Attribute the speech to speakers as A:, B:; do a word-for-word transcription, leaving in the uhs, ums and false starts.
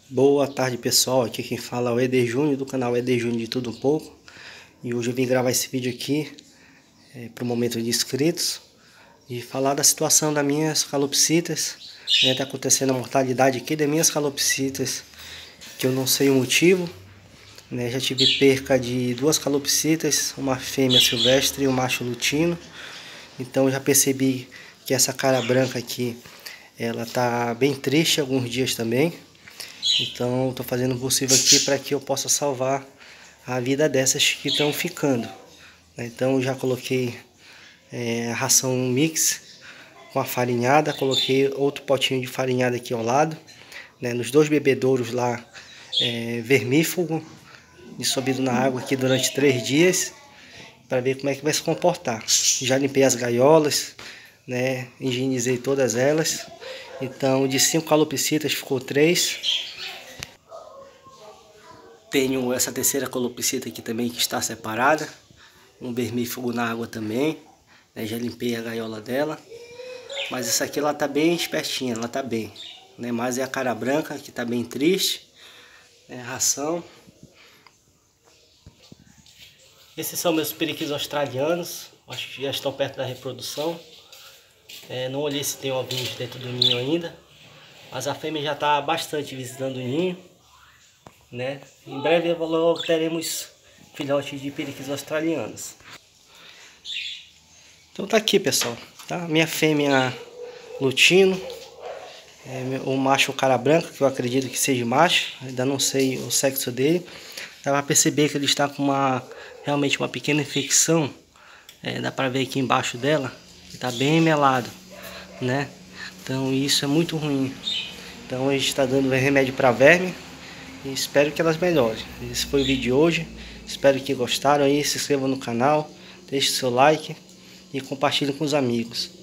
A: Boa tarde, pessoal, aqui quem fala é o Eder Júnior do canal Eder Júnior de Tudo Um Pouco. E hoje eu vim gravar esse vídeo aqui é, para o momento de inscritos e falar da situação das minhas calopsitas. Né, tá acontecendo a mortalidade aqui das minhas calopsitas, que eu não sei o motivo. Né, já tive perca de duas calopsitas, uma fêmea silvestre e um macho lutino. Então eu já percebi que essa cara branca aqui, ela tá bem triste alguns dias também. Então estou fazendo o possível aqui para que eu possa salvar a vida dessas que estão ficando. Então eu já coloquei é, a ração mix com a farinhada, coloquei outro potinho de farinhada aqui ao lado, né, nos dois bebedouros lá, é, vermífugo, dissolvido na água aqui durante três dias, para ver como é que vai se comportar. Já limpei as gaiolas, né, higienizei todas elas. Então de cinco calopsitas ficou três. Tenho essa terceira calopsita aqui também que está separada. Um vermífugo na água também, né, já limpei a gaiola dela. Mas essa aqui ela tá bem espertinha, ela tá bem, né? Mas é a cara branca que tá bem triste, né? Ração. Esses são meus periquitos australianos, acho que já estão perto da reprodução. É, não olhei se tem ovinhos dentro do ninho ainda, mas a fêmea já está bastante visitando o ninho, né? Em breve logo teremos filhotes de periquitos australianos. Então tá aqui, pessoal, tá? Minha fêmea lutino, é, o macho cara branca, que eu acredito que seja macho, ainda não sei o sexo dele. Dá pra perceber que ele está com uma realmente uma pequena infecção, é, dá pra ver aqui embaixo dela, que tá bem melado, né? Então isso é muito ruim. Então a gente está dando remédio para verme e espero que elas melhorem. Esse foi o vídeo de hoje, espero que gostaram aí, se inscrevam no canal, deixe seu like e compartilhem com os amigos.